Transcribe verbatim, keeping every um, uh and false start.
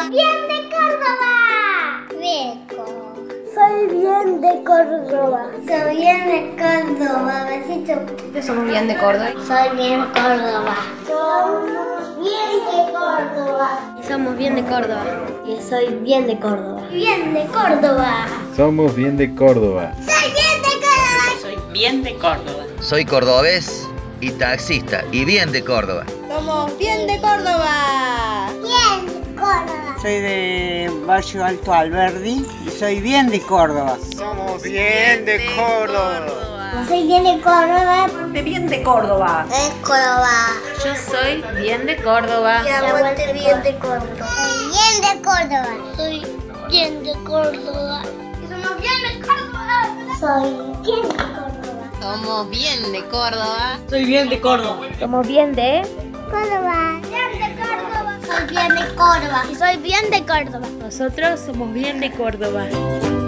Bien de Córdoba. Rico. Soy bien de Córdoba. Soy bien de Córdoba. Besito. Somos bien de Córdoba. Soy bien de Córdoba. Somos bien de Córdoba. Somos bien de Córdoba. Y soy bien de Córdoba. Bien de Córdoba. Somos bien de Córdoba. Soy bien de Córdoba. Soy bien de Córdoba. Soy cordobés y taxista y bien de Córdoba. Somos bien de Córdoba. Bien de Córdoba. Soy de Barrio Alto Alberdi y soy bien de Córdoba. Somos bien de Córdoba. Soy bien de Córdoba. De bien de Córdoba. De Córdoba. Yo soy bien de Córdoba. Y aguante bien de Córdoba. Soy bien de Córdoba. Soy bien de Córdoba. Y somos bien de Córdoba. Soy bien de Córdoba. Somos bien de Córdoba. Soy bien de Córdoba. Somos bien de Córdoba. Bien de Córdoba. Soy bien de Córdoba. Y soy bien de Córdoba. Nosotros somos bien de Córdoba.